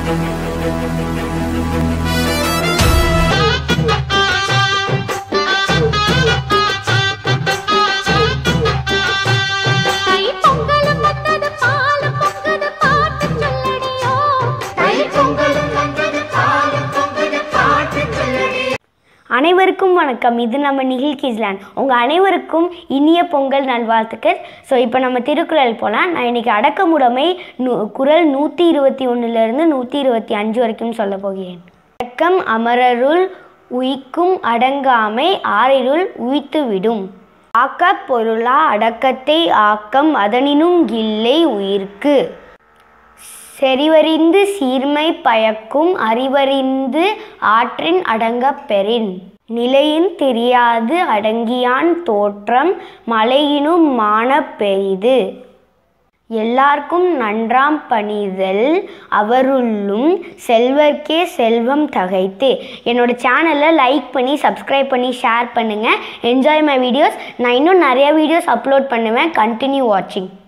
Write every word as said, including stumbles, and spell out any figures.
அனைவருக்கும் வணக்கம். இது நம்ம நிகில் கிஸ்லாண்ட். உங்கள் அனைவருக்கும் இனிய பொங்கல் நல்வாழ்த்துக்கள். ஸோ இப்போ நம்ம திருக்குறள் போகலாம். நான் இன்றைக்கி அடக்கமுடைமை நூ குறள் நூற்றி இருபத்தி ஒன்றுலேருந்து நூற்றி இருபத்தி அஞ்சு வரைக்கும் சொல்ல போகிறேன். அடக்கம் அமரருள் உயிக்கும் அடங்காமை ஆறிருள் உய்த்துவிடும். ஆக்க பொருளா அடக்கத்தை ஆக்கம் அதனினும் இல்லை உயிர்க்கு. செறிவறிந்து சீர்மை பயக்கும் அறிவறிந்து ஆற்றின் அடங்கப் பெறின். நிலையின் தெரியாது அடங்கியான் தோற்றம் மலையினும் மானப் பெரிது. எல்லார்க்கும் நன்றாம் பணிதல் அவருள்ளும் செல்வர்க்கே செல்வம் தகைத்து. என்னோட சேனலை லைக் பண்ணி சப்ஸ்கிரைப் பண்ணி ஷேர் பண்ணுங்கள். Enjoy my videos. நான் இன்னும் நிறைய வீடியோஸ் அப்லோட் பண்ணுவேன். கண்டினியூ வாட்சிங்.